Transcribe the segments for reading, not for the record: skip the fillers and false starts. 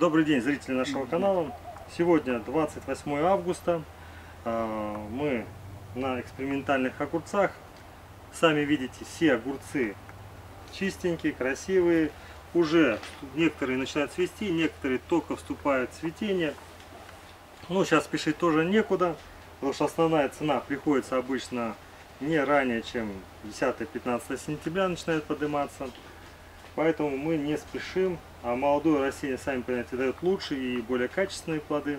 Добрый день, зрители нашего канала. Сегодня 28 августа. Мы на экспериментальных огурцах. Сами видите, все огурцы чистенькие, красивые. Уже некоторые начинают цвести, некоторые только вступают в цветение. Ну, сейчас спешить тоже некуда, потому что основная цена приходится обычно не ранее, чем 10-15 сентября начинает подниматься. Поэтому мы не спешим, а молодое растение, сами понимаете, дает лучше и более качественные плоды.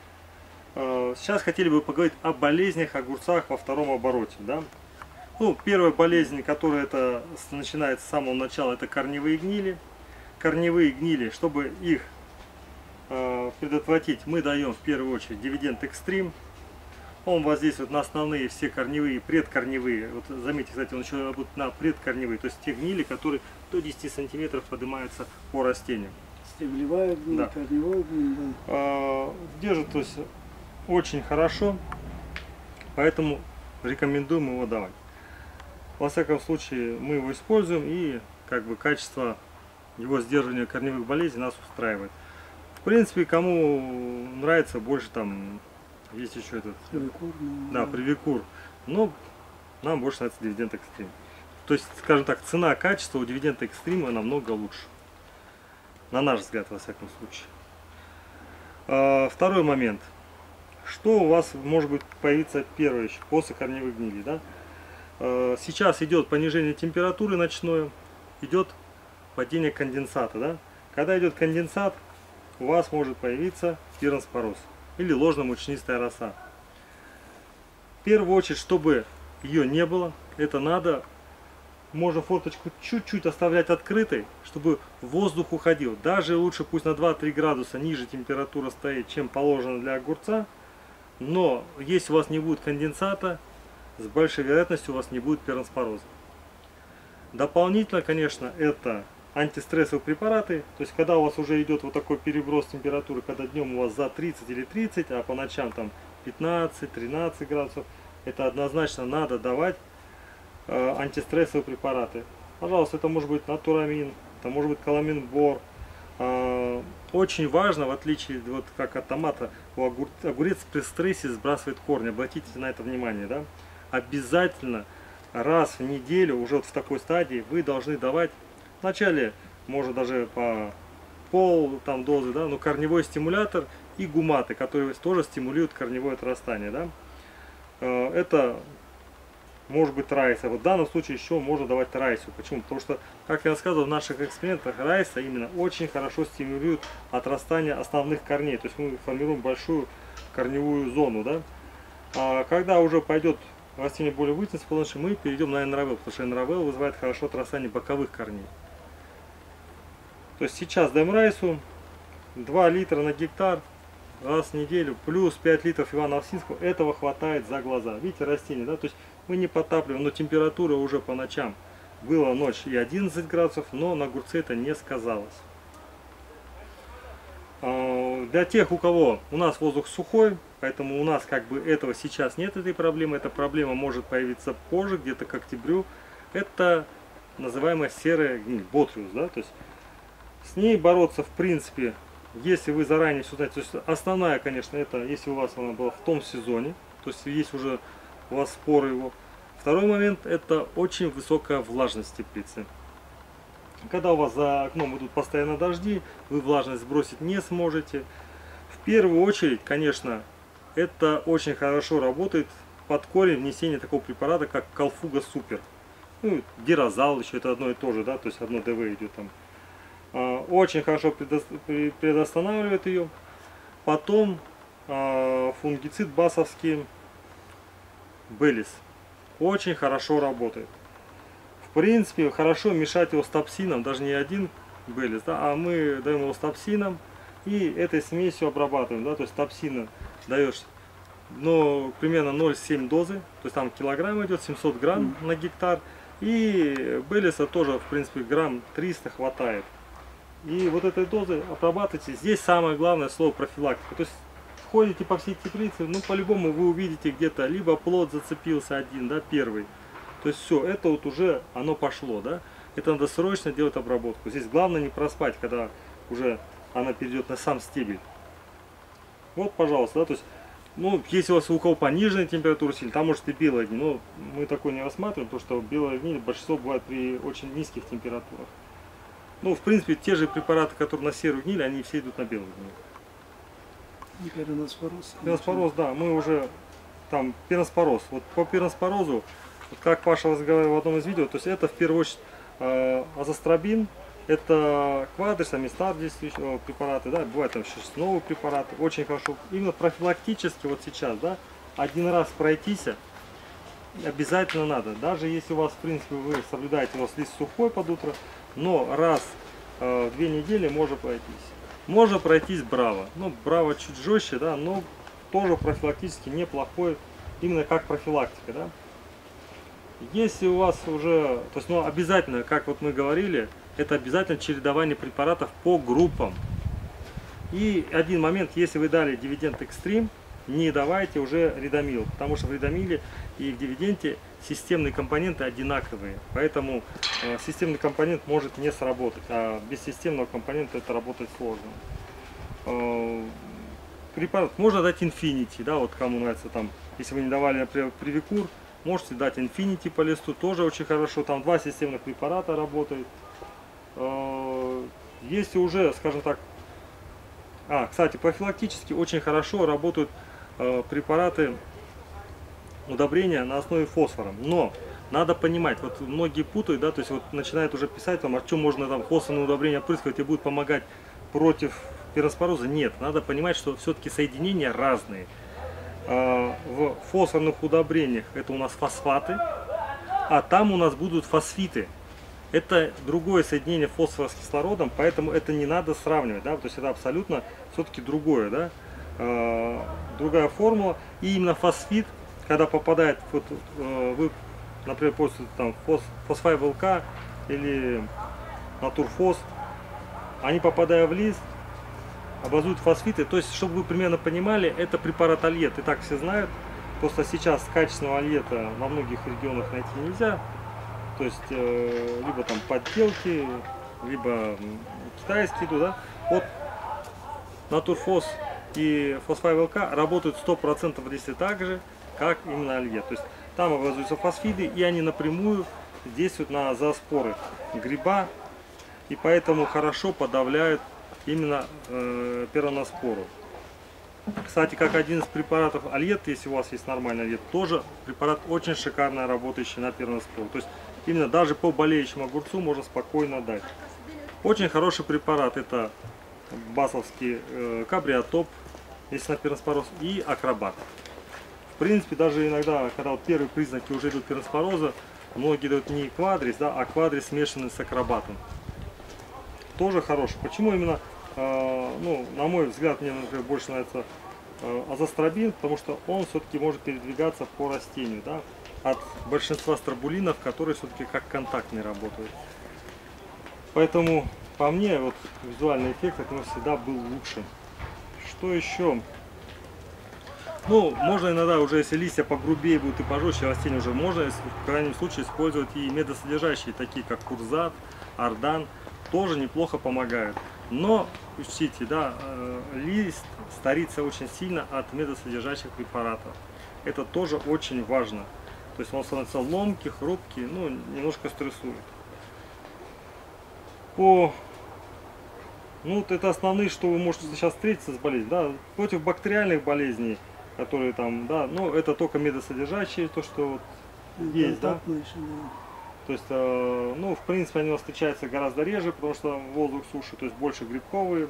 Сейчас хотели бы поговорить о болезнях огурцах во втором обороте. Да? Ну, первая болезнь, которая начинается с самого начала, это корневые гнили. Корневые гнили, чтобы их предотвратить, мы даем в первую очередь Dividend Extreme. Он воздействует на основные все корневые, предкорневые. Вот заметьте, кстати, он еще работает на предкорневые, то есть те гнили, которые до 10 сантиметров поднимаются по растению. Стеблевая гниль, да. Корневая гниль, да. Держит, то есть, очень хорошо, поэтому рекомендуем его давать. Во всяком случае, мы его используем, и как бы качество его сдерживания корневых болезней нас устраивает. В принципе, кому нравится больше, там есть еще этот Привикур, да, Привикур, но нам больше нравится Dividend Extreme. То есть, скажем так, цена-качество у Dividend Extreme намного лучше. На наш взгляд, во всяком случае. Второй момент. Что у вас может быть появиться первое еще после корневых гнилей? Да? Сейчас идет понижение температуры ночное, идет падение конденсата. Да? Когда идет конденсат, у вас может появиться пиронспороз или ложно-мучнистая роса. В первую очередь, чтобы ее не было, это надо, можно форточку чуть-чуть оставлять открытой, чтобы воздух уходил. Даже лучше пусть на 2-3 градуса ниже температура стоит, чем положено для огурца. Но если у вас не будет конденсата, с большой вероятностью у вас не будет пиронспороза. Дополнительно, конечно, это антистрессовые препараты. То есть, когда у вас уже идет вот такой переброс температуры, когда днем у вас за 30 или 30, а по ночам там 15-13 градусов, это однозначно надо давать антистрессовые препараты. Пожалуйста, это может быть натурамин, это может быть каламин-бор. Очень важно, в отличие вот как от томата, огурец при стрессе сбрасывает корни. Обратите на это внимание. Да? Обязательно раз в неделю, уже вот в такой стадии, вы должны давать, вначале можно даже по пол там, дозы, да, но корневой стимулятор и гуматы, которые тоже стимулируют корневое отрастание. Да? Это может быть райса. Вот в данном случае еще можно давать райсу. Почему? Потому что, как я рассказывал, в наших экспериментах райса именно очень хорошо стимулирует отрастание основных корней. То есть мы формируем большую корневую зону. Да? А когда уже пойдет растение более вытянуться, мы перейдем на НРВ, потому что НРВ вызывает хорошо отрастание боковых корней. То есть сейчас даем райсу 2 литра на гектар раз в неделю, плюс 5 литров Ивано-Овсинского. Этого хватает за глаза. Видите, растение, да? То есть мы не подтапливаем, но температура уже по ночам была ночь и 11 градусов, но на огурце это не сказалось. Для тех, у кого у нас воздух сухой, поэтому у нас как бы этого сейчас нет, этой проблемы. Эта проблема может появиться позже, где-то к октябрю. Это называемая серая гниль, ботриус, да? То есть с ней бороться, в принципе, если вы заранее все знаете. То есть основная, конечно, это если у вас она была в том сезоне, то есть есть уже у вас споры его. Второй момент, это очень высокая влажность теплицы. Когда у вас за окном идут постоянно дожди, вы влажность сбросить не сможете. В первую очередь, конечно, это очень хорошо работает под корень внесение такого препарата, как Калфуга Супер. Ну, Дирозал еще это одно и то же, да, то есть одно ДВ идет там. Очень хорошо предостанавливает ее. Потом фунгицид басовский Белис очень хорошо работает. В принципе, хорошо мешать его с топсином, даже не один Белис, да, а мы даем его с топсином и этой смесью обрабатываем. Да, то есть топсина даешь, но примерно 0,7 дозы, то есть там килограмм идет, 700 грамм на гектар. И Белиса тоже, в принципе, грамм 300 хватает. И вот этой дозы обрабатывайте. Здесь самое главное слово профилактика. То есть ходите по всей теплице, ну по-любому вы увидите где-то либо плод зацепился один, да, первый. То есть все, это вот уже оно пошло, да. Это надо срочно делать обработку. Здесь главное не проспать, когда уже она перейдет на сам стебель. Вот, пожалуйста, да, то есть, ну, если у кого пониженная температура сильно, там может и белая гниль, но мы такой не рассматриваем, потому что белая гниль большинство бывает при очень низких температурах. Ну, в принципе, те же препараты, которые на серую гниль, они все идут на белую гниль. Пероноспороз. Пероноспороз, да, мы уже там пероноспороз. Вот по пероноспорозу, вот как Паша разговаривал в одном из видео, то есть это в первую очередь азостробин, это квадрис, амистар действующие препараты, да, бывают там еще новые препараты, очень хорошо. Именно профилактически вот сейчас, да, один раз пройтись обязательно надо. Даже если у вас, в принципе, вы соблюдаете, у вас лист сухой под утро, но раз в 2 недели можно пройтись. Можно пройтись браво. Ну, браво чуть жестче, да, но тоже профилактически неплохой, именно как профилактика, да. Если у вас уже, то есть, ну, обязательно, как вот мы говорили, это обязательно чередование препаратов по группам. И один момент, если вы дали дивиденд экстрим, не давайте уже ридомил, потому что в ридомиле и в дивиденте системные компоненты одинаковые, поэтому системный компонент может не сработать, а без системного компонента это работать сложно. Препарат можно дать Infinity, да, вот кому нравится там, если вы не давали, например, Привикур, можете дать Infinity по листу, тоже очень хорошо, там 2 системных препарата работает. Если уже, скажем так, кстати, профилактически очень хорошо работают препараты удобрения на основе фосфора, но надо понимать, вот многие путают, да, то есть вот начинают уже писать там, а что можно там фосфорное удобрение опрыскивать и будет помогать против пероноспороза. Нет, надо понимать, что все-таки соединения разные. В фосфорных удобрениях это у нас фосфаты, а там у нас будут фосфиты. Это другое соединение фосфора с кислородом, поэтому это не надо сравнивать, да, то есть это абсолютно все-таки другое, да, другая формула. И именно фосфит, когда попадает, вот, вы, например, после там фосфай ВЛК или натурфос, они, попадая в лист, образуют фосфиты. То есть, чтобы вы примерно понимали, это препарат альет, и так все знают. Просто сейчас качественного альета во многих регионах найти нельзя. То есть, либо там подделки, либо китайские идут, да. Вот натурфос и фосфай ВЛК работают 100% в листе так же, как именно альет. То есть, там образуются фосфиды, и они напрямую действуют на зооспоры гриба, и поэтому хорошо подавляют именно пероноспору. Кстати, как один из препаратов альет, если у вас есть нормальный альет, тоже препарат очень шикарно работающий на пероноспору. То есть именно даже по болеющему огурцу можно спокойно дать. Очень хороший препарат это басовский кабриотоп, если на пероноспороз, и акробат. В принципе, даже иногда, когда вот первые признаки уже идут пероноспороза, многие дают не квадрис, да, а квадрис смешанный с акробатом. Тоже хороший. Почему именно, ну, на мой взгляд, мне, например, больше нравится азостробин, потому что он все-таки может передвигаться по растению, да, от большинства стробулинов, которые все-таки как контактные работают. Поэтому, по мне, вот визуальный эффект от него всегда был лучше. Что еще? Ну, можно иногда уже, если листья погрубее будут и пожестче, растения уже можно, в крайнем случае, использовать и медосодержащие, такие как курзат, ардан, тоже неплохо помогают. Но учтите, да, лист старится очень сильно от медосодержащих препаратов. Это тоже очень важно. То есть он становится ломкий, хрупкий, ну, немножко стрессует. Ну, вот это основные, что вы можете сейчас встретиться с болезнью. Да, против бактериальных болезней, которые там, да, ну, это только медосодержащие, то, что вот есть, да. То есть, ну, в принципе, они у нас встречаются гораздо реже, потому что воздух суше, то есть больше грибковые.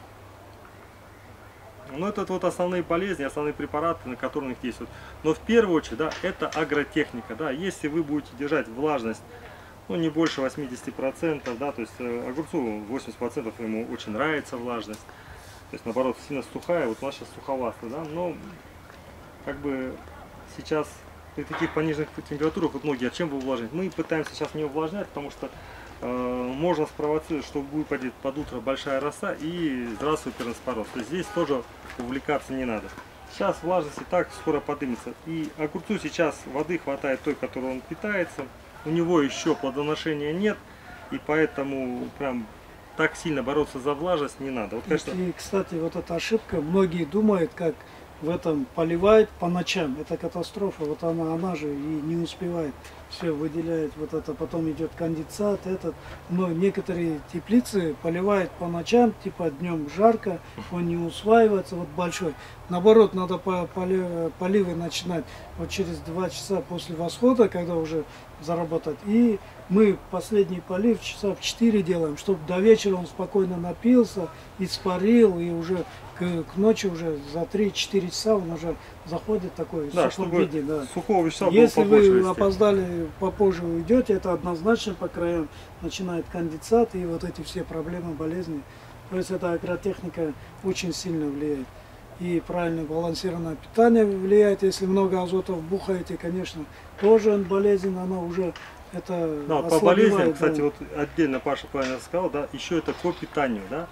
Но это вот основные болезни, основные препараты, на которые у них действуют. Но в первую очередь, да, это агротехника, да. Если вы будете держать влажность, ну, не больше 80%, да, то есть огурцу 80% ему очень нравится влажность. То есть, наоборот, сильно сухая, вот у нас сейчас суховатая, да, но как бы сейчас при таких пониженных температурах, вот многие, а чем вы увлажнять? Мы пытаемся сейчас не увлажнять, потому что можно спровоцировать, что будет под утро большая роса и здравствуй пероноспороз. То есть здесь тоже увлекаться не надо. Сейчас влажность и так скоро поднимется. И огурцу сейчас воды хватает той, которой он питается. У него еще плодоношения нет, и поэтому прям так сильно бороться за влажность не надо. Вот, конечно, И, кстати, вот эта ошибка, многие думают, как в этом поливает по ночам. Это катастрофа. Вот она же и не успевает. Все выделяет вот это, потом идет конденсат, этот. Но некоторые теплицы поливают по ночам, типа днем жарко, он не усваивается, вот большой. Наоборот, надо поливы начинать вот через 2 часа после восхода, когда уже заработать. И мы последний полив часа в 4 делаем, чтобы до вечера он спокойно напился, испарил, и уже к ночи уже за 3-4 часа он уже заходит такой да, в сухом чтобы виде. Да. сухого вещества было Если побольше вы вести. опоздали, попозже уйдете, это однозначно по краям начинает конденсат и вот эти все проблемы, болезни. То есть эта агротехника очень сильно влияет. И правильно балансированное питание влияет. Если много азота вбухаете, конечно, тоже он болезнен, она уже это Да, по болезням, да. кстати, вот отдельно Паша правильно сказал, да, еще это по питанию, да.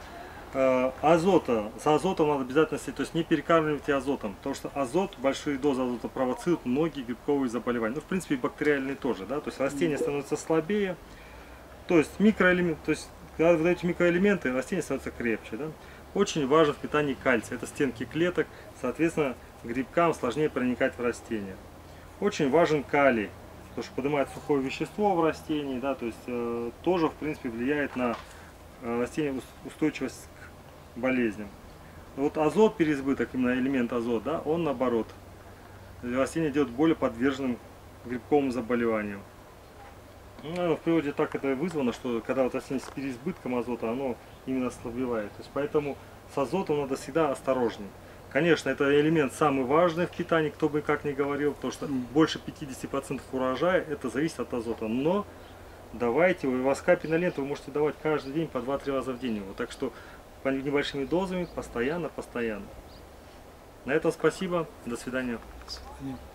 Азота, с азотом надо обязательно следить, то есть не перекармливайте азотом, потому что азот, большие дозы азота провоцируют многие грибковые заболевания, ну в принципе и бактериальные тоже, да, то есть растения становятся слабее, то есть микроэлементы, то есть когда вы даете микроэлементы, растения становятся крепче, да. Очень важен в питании кальций, это стенки клеток, соответственно грибкам сложнее проникать в растения. Очень важен калий, потому что поднимает сухое вещество в растении, да, то есть тоже в принципе влияет на растение устойчивость к болезням. Вот азот, переизбыток, именно элемент азот, да, он наоборот растение делает более подверженным грибковым заболеваниям. Ну, в природе так это вызвано, что когда вот растение с переизбытком азота, оно именно ослабевает. То есть поэтому с азотом надо всегда осторожней. Конечно, это элемент самый важный в питании, кто бы как ни говорил, потому что больше 50% урожая это зависит от азота. Но давайте, у вас капельная лента, вы можете давать каждый день по 2-3 раза в день его. Так что по небольшими дозами, постоянно. На этом спасибо, до свидания. До свидания.